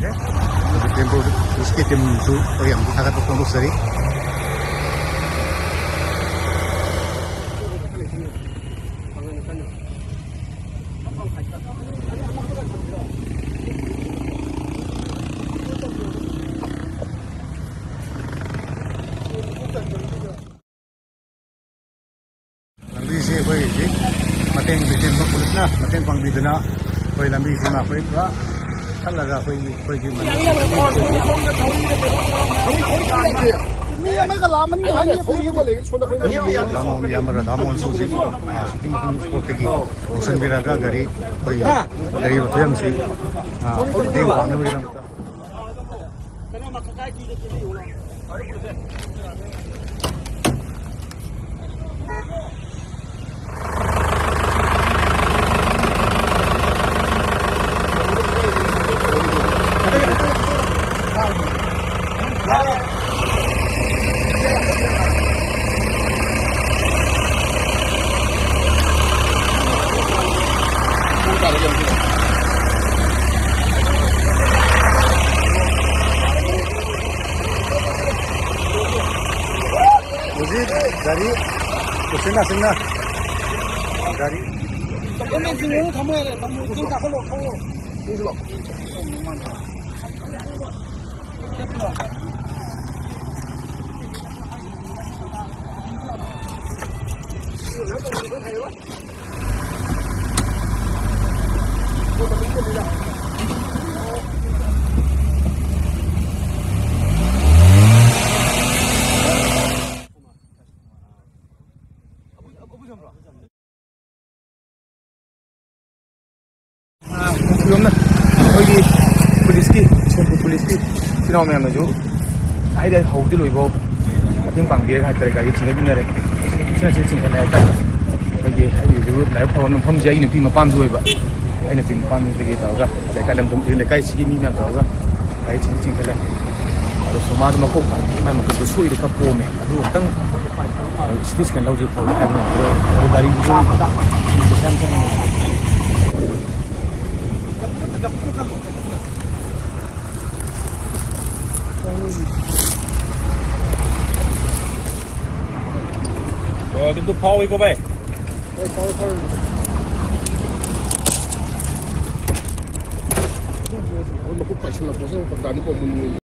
Okay. So tempo iski tim tu yang agak tertunggu seri. Sih, koi sih, mateng bikin makulit na, mateng pang bida na, koi lambi sih na, koi ba, talaga koi gimana? Damon yamara damon susi, shooting sport tegi, usan biraga gari, koi gari waktu yang sih, dewa anu bilang. Dari kesana sana dari ini semua kamu tinggal kalau ini loh police की चुनाव में हमने जो आइडिया होती लोग वो अपने पंगे का तरीका ये चीज़ें भी नहीं रहे चीज़ें नहीं आता ये जो लाइव फोन में हम जाएगी नहीं पीमा पान जोए बा ये नहीं पीमा पान में तो होगा लेकिन हम तुम ये लेकिन चीज़ें नहीं आता होगा ये चीज़ें नहीं और समाज में को मैं मतलब सुई देखा पो में अभी तंग स्टिच के लाउड जो पो है ना वो गाड़ी जो কিন্তু পাও এই কবে ওই পাও পাও ওই লোক পাইছিল বসে দাঁড়ি পড়ে